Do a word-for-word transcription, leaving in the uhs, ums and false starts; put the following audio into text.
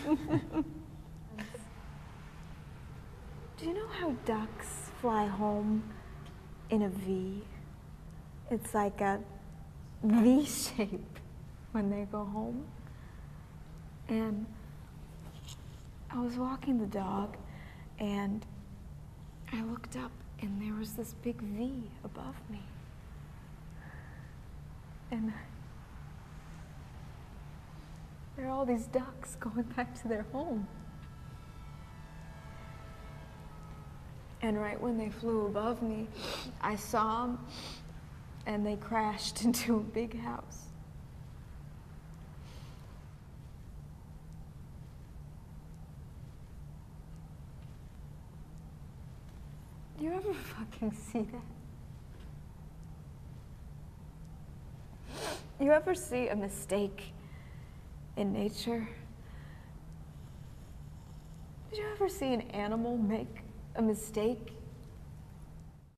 Do you know how ducks fly home in a V? It's like a V shape when they go home. And I was walking the dog, and I looked up, and there was this big V above me. And there are all these ducks going back to their home. And right when they flew above me, I saw them, and they crashed into a big house. Do you ever fucking see that? You ever see a mistake in nature? Did you ever see an animal make a mistake